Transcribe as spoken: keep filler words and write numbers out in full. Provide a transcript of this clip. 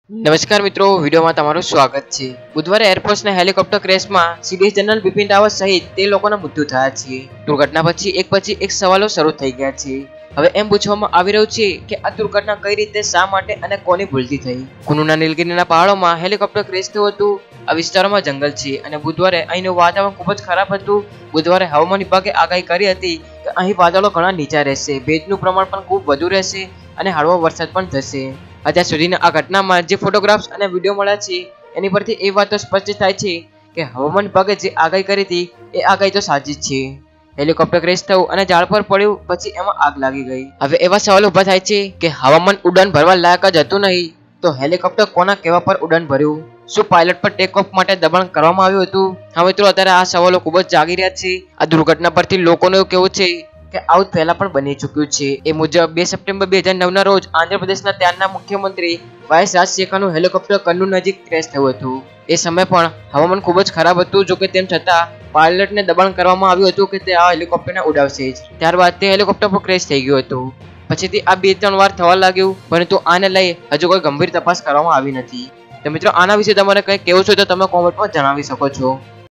નમસ્કાર મિત્રો, વિડીયોમાં તમારું સ્વાગત છે। બુધવારે એરફોર્સના હેલિકોપ્ટર ક્રેશમાં સીડીએસ જનરલ બિપિન રાવત સહિત તે લોકોના મૃત્યુ થયા છે। દુર્ઘટના પછી એક પછી એક સવાલો શરૂ થઈ ગયા છે। હવે એમ પૂછવામાં આવી રહ્યું છે કે આ દુર્ઘટના કઈ રીતે, શા માટે અને કોની ભૂલથી થઈ। કુનુના નીલગિરીના પહાડોમાં હેલિકોપ્ટર ક્રેશ થયું હતું। આ વિસ્તારોમાં જંગલ છે અને બુધવારે અહીંનું વાતાવરણ ખૂબ જ ખરાબ હતું। બુધવારે હવામાન વિભાગે આગાહી કરી હતી કે અહીં વાદળો ઘણા નીચા રહેશે, ભેજનું પ્રમાણ પણ ખૂબ વધુ રહેશે અને હળવો વરસાદ પણ થશે। અત્યાર સુધીના આ ઘટનામાં જે ફોટોગ્રાફ્સ અને વિડીયો મળ્યા છે એની પરથી એ વાત તો સ્પષ્ટ થાય છે કે હવામાન વિભાગે જે આગાહી કરી હતી એ આગાહી તો સાચી જ છે। હેલિકોપ્ટર ક્રેશ થયું અને ઝાડ પર પડ્યું, પછી એમાં આગ લાગી ગઈ। હવે એવા સવાલ ઉભા થાય છે કે હવામાન ઉડાન ભરવા લાયક જ હતું નહીં તો હેલિકોપ્ટર કોના કહેવા પર ઉડાન ભર્યું? શું પાયલટ પર ટેક ઓફ માટે દબાણ કરવામાં આવ્યું હતું? હા મિત્રો, અત્યારે આ સવાલો ખૂબ જ જાગી રહ્યા છે। આ દુર્ઘટના પરથી લોકોનું એવું કહેવું છે કે આવું પહેલા પણ બની ચૂક્યું છે। એ મુજબ બે સપ્ટેમ્બર બે હજાર નવ ના રોજ આંધ્રપ્રદેશના ત્યારના મુખ્યમંત્રી વાયએસ રાજશેખરનું હેલિકોપ્ટર કન્નૂર નજીક ક્રેશ થયું હતું। એ સમયે પણ હવામાન ખૂબ જ ખરાબ હતું। જોકે તેમ છતાં પાયલટને દબાણ કરવામાં આવ્યું હતું કે તે આ હેલિકોપ્ટરને ઉડાવશે જ। ત્યારબાદ તે હેલિકોપ્ટર પર ક્રેશ થઈ ગયું હતું। પછીથી આ બે ત્રણ વાર થવા લાગ્યું, પરંતુ આને લઈ હજુ કોઈ ગંભીર તપાસ કરવામાં આવી નથી। તો મિત્રો, આના વિશે તમારે કંઈ કહેવું છે તો તમે કોમેન્ટમાં જણાવી શકો છો।